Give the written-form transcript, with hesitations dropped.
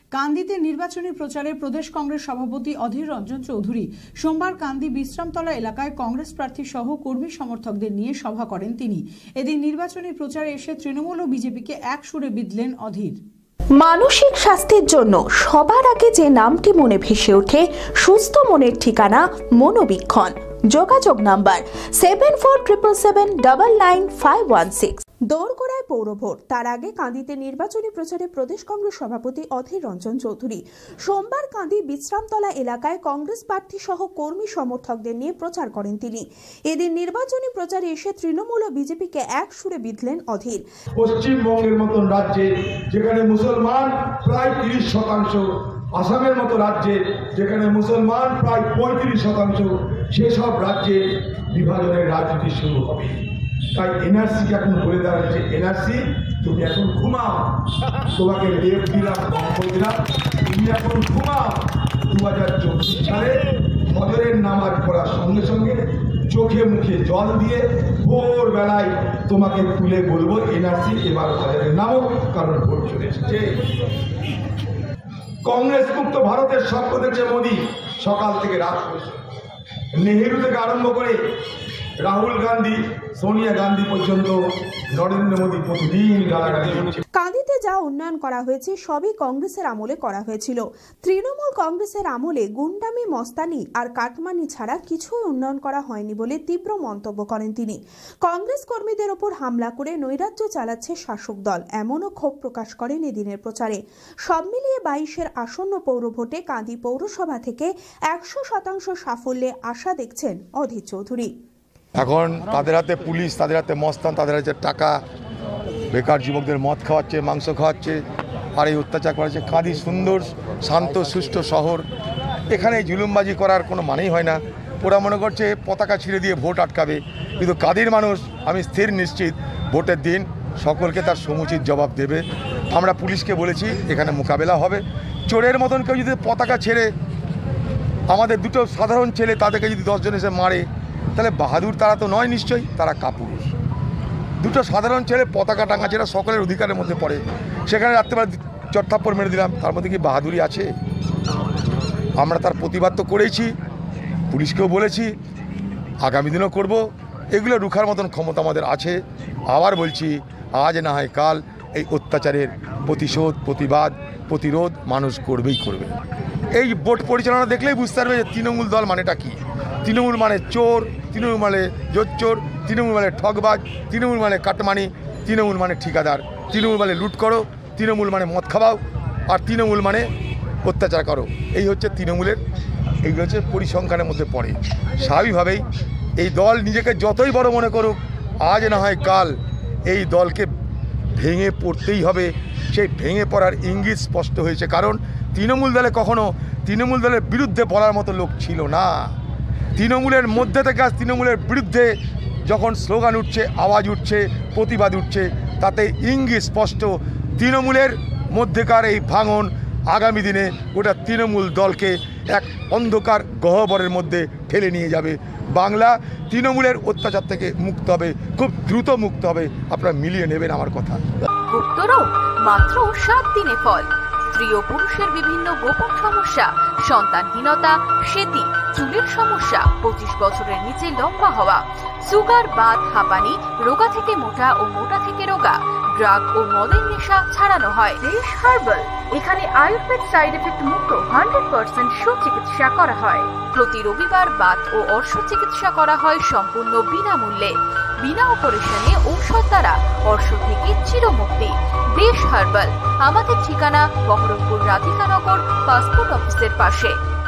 কান্দিতে নির্বাচনী প্রচারে প্রদেশ কংগ্রেস সভাপতি অধীর রঞ্জন চৌধুরী সোমবার কান্দি বিশ্রামতলা এলাকায় কংগ্রেস প্রার্থী সহ কর্মী সমর্থকদের নিয়ে সভা করেন তিনি। এদিন নির্বাচনী প্রচারে এসে তৃণমূল ও বিজেপিকে এক সুরে বিঁধলেন অধীর। মানসিক স্বাস্থ্যের জন্য সবার আগে যে নামটি মনে ভেসে ওঠে সুস্থ মনের ঠিকানা মনোবীক্ষণ। যোগাযোগ নাম্বার 7477799516। দোরগোড়ায় পৌরভোট, তার আগে কান্দিতে নির্বাচনী প্রচারে প্রদেশ কংগ্রেস সভাপতি অধীর রঞ্জন চৌধুরী সোমবার কান্দি বিশ্রামতলা এলাকায় কংগ্রেস প্রার্থী সহ কর্মী সমর্থকদের নিয়ে প্রচার করেন তিনি। এদিন নির্বাচনী প্রচারে এসে তৃণমূল ও বিজেপিকে এক সুরে বিঁধলেন অধীর। পশ্চিমবঙ্গের মতন রাজ্যে যেখানে মুসলমান প্রায় 30%, আসামের মতো রাজ্যে যেখানে মুসলমান প্রায় 35%, সেসব রাজ্যে বিভাজনের রাজনীতি শুরু হবে। তাই এনআরসি এখন বলে দাঁড়াচ্ছে, এনআরসি তুমি এখন ঘুমাও, তোমাকে লেপ দিলাম, কম্বল দিলাম, তুমি এখন ঘুমাও। 2024 সালে ফজরের নামাজ পড়ার সঙ্গে সঙ্গে চোখে মুখে জল দিয়ে ভোরবেলায় তোমাকে তুলে বলবো এনআরসি এবার বাজারে নামো, কারণ ভোট চলে এসেছে। কংগ্রেস মুক্ত ভারতের স্বপ্ন দেখছে মোদী সকাল থেকে রাত পর্যন্ত। নেহেরু থেকে আরম্ভ করে রাহুল গান্ধী, সোনিয়া গান্ধী পর্যন্ত নরেন্দ্র মোদী প্রতিদিন গালাগালি করছে। কান্দিতে যা উন্নয়ন করা হয়েছে সবই কংগ্রেসের আমলে করা হয়েছিল। তৃণমূল কংগ্রেসের আমলে গুন্ডামি, মস্তানি আর কাটমানি ছাড়া কিছুই উন্নয়ন করা হয়নি বলে তীব্র মন্তব্য করেন তিনি। কংগ্রেস কর্মীদের ওপর হামলা করে নৈরাজ্য চালাচ্ছে শাসক দল, এমনও ক্ষোভ প্রকাশ করেন এদিনের প্রচারে। সব মিলিয়ে 22-এর আসন্ন পৌরভোটে কান্দি পৌরসভা থেকে 100% সাফল্যে আশা দেখছেন অধীর চৌধুরী। এখন তাদের হাতে পুলিশ, তাদের হাতে মস্তান, তাদের হাতে টাকা, বেকার যুবকদের মদ খাওয়াচ্ছে, মাংস খাওয়াচ্ছে, আর এই অত্যাচার করাচ্ছে। কাঁদি সুন্দর, শান্ত, সুষ্ঠু শহর, এখানে জুলুমবাজি করার কোনো মানেই হয় না। ওরা মনে করছে পতাকা ছিঁড়ে দিয়ে ভোট আটকাবে, কিন্তু কাঁদির মানুষ আমি স্থির নিশ্চিত ভোটের দিন সকলকে তার সমুচিত জবাব দেবে। আমরা পুলিশকে বলেছি এখানে মোকাবেলা হবে। চোরের মতন কেউ যদি পতাকা ছেড়ে আমাদের দুটো সাধারণ ছেলে তাদেরকে যদি 10 জন এসে মারে, তাহলে বাহাদুর তারা তো নয়, নিশ্চয়ই তারা কাপুরুষ। দুটো সাধারণ ছেলে পতাকা টাঙাচ্ছে, এরা সকলের অধিকারের মধ্যে পড়ে, সেখানে রাত্রেবেলা চটথাপ্পড় মেরে দিলাম, তার মধ্যে কি বাহাদুরি আছে? আমরা তার প্রতিবাদ তো করেছি, পুলিশকেও বলেছি, আগামী দিনও করব। এগুলো রুখার মতন ক্ষমতা আমাদের আছে। আবার বলছি, আজ না হয় কাল এই অত্যাচারের প্রতিশোধ, প্রতিবাদ, প্রতিরোধ মানুষ করবেই করবে। এই ভোট পরিচালনা দেখলেই বুঝতে পারবে যে তৃণমূল দল মানেটা কী। তৃণমূল মানে চোর, তৃণমূল মানে জোচ্চোর, তৃণমূল মানে ঠকবাজ, তৃণমূল মানে কাটমানি, তৃণমূল মানে ঠিকাদার, তৃণমূল মানে লুট করো, তৃণমূল মানে মদ খাওয়াও, আর তৃণমূল মানে অত্যাচার করো। এই হচ্ছে তৃণমূলের, এইগুলো হচ্ছে পরিসংখ্যানের মধ্যে পড়ে। স্বাভাবিকভাবেই এই দল নিজেকে যতই বড় মনে করুক, আজ না হয় কাল এই দলকে ভেঙে পড়তেই হবে। সেই ভেঙে পড়ার ইঙ্গিত স্পষ্ট হয়েছে, কারণ তৃণমূল দলে কখনো তৃণমূল দলের বিরুদ্ধে বলার মতো লোক ছিল না। তৃণমূলের মধ্যে থেকে আজ তৃণমূলের বিরুদ্ধে যখন স্লোগান উঠছে, আওয়াজ উঠছে, প্রতিবাদ উঠছে, তাতে ইঙ্গিত স্পষ্ট তৃণমূলের মধ্যেকার এই ভাঙন আগামী দিনে গোটা তৃণমূল দলকে এক অন্ধকার গহ্বরের মধ্যে ঠেলে নিয়ে যাবে। বাংলা তৃণমূলের অত্যাচার থেকে মুক্ত হবে, খুব দ্রুত মুক্ত হবে। আপনারা মিলিয়ে নেবেন আমার কথা। গুপ্তরোগ মাত্র 7 দিনে ফল। স্ত্রী ও পুরুষের বিভিন্ন গোপন সমস্যা, সন্তানহীনতা, সেতি, চুলের সমস্যা, 25 বছরের নিচে লম্বা হওয়া, সুগার, বাত, হাঁপানি, রোগা থেকে মোটা ও মোটা থেকে রোগা, ড্রাগ ও মদের নেশা ছাড়ানো হয়। দেশ হার্বাল, এখানে আয়ুর্বেদ সাইড এফেক্ট মুক্ত 100% সুচিকিৎসা করা হয়। প্রতি রবিবার বাত ও অর্শ চিকিৎসা করা হয় সম্পূর্ণ বিনামূল্যে। বিনা অপারেশনে ঔষধ দ্বারা অর্শ থেকে চিরমুক্তি। দেশ হার্বাল, আমাদের ঠিকানা বহরমপুর রাধিকানগর পাসপোর্ট অফিসের পাশে।